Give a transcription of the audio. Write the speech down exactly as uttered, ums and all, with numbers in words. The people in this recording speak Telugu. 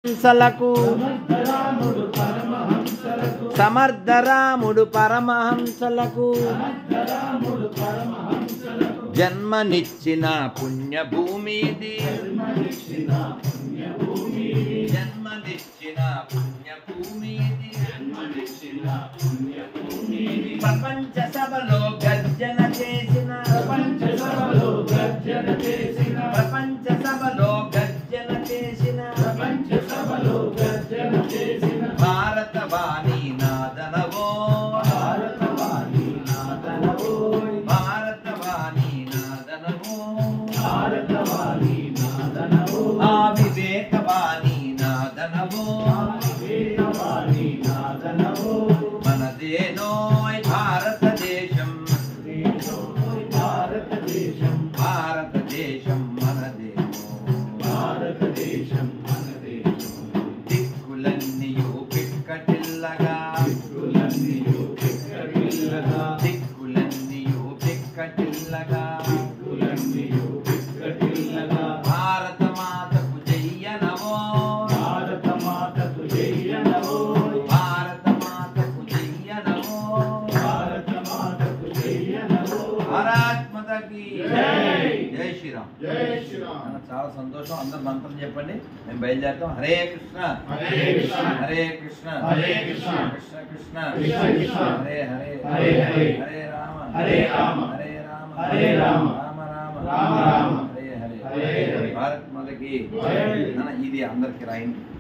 హంసలకు సమర్థరాముడు పరమహంసలకు జన్మనిచ్చిన పుణ్యభూమి ఇది. జన్మనిచ్చిన పుణ్యభూమి ఇది. ప్రపంచ సభలో గర్జన చేసిన ప్రపంచ సభలో గర్జన చేసిన ప్రపంచ సభలో గర్జన చేసిన ప్రపంచ సభలో గర్జన చేసిన భారతవాణి నాదనవో భారతవాణి నాదనవో భారతవాణి నాదనవో భారతవాణి నాదనవో ఆ వివేకవాణి నాదనవో వివేకవాణి నాదనవో మనదేనో భారతదేశం భారతదేశం భారతదేశం మనదేనో భారతదేశం మనదేశం దిక్కులన్నీయు పిక్కటిల్లగా దిక్కులన్నీయు పిక్కటిల్లగా దిక్కులన్నీయు పిక్కటిల్లగా దిక్కులన్నీయు పిక్కటిల్లగా భారత మాతకు జయ్యనవో భారత మాతకు జయ్యనవో భారత మాతకు జయ్యనవో భారత మాతకు జయ్యనవో భారత్ మాతకి జై జై శ్రీరామ్ జై శ్రీరామ్. చాలా సంతోషం. అందరూ మంత్రం చెప్పండి, మేము బయలుదేరుతాం. హరే కృష్ణ హరే కృష్ణ హరే కృష్ణ హరే కృష్ణ కృష్ణ కృష్ణ కృష్ణ కృష్ణ హరే హరే హరే హరే హరే రామ హరే రామ హరే రామ హరే రామ రామ రామ రామ రామ హరే హరే హరే హరే. భారత్ మాతకి జై. ఇది అందరికి రాయండి.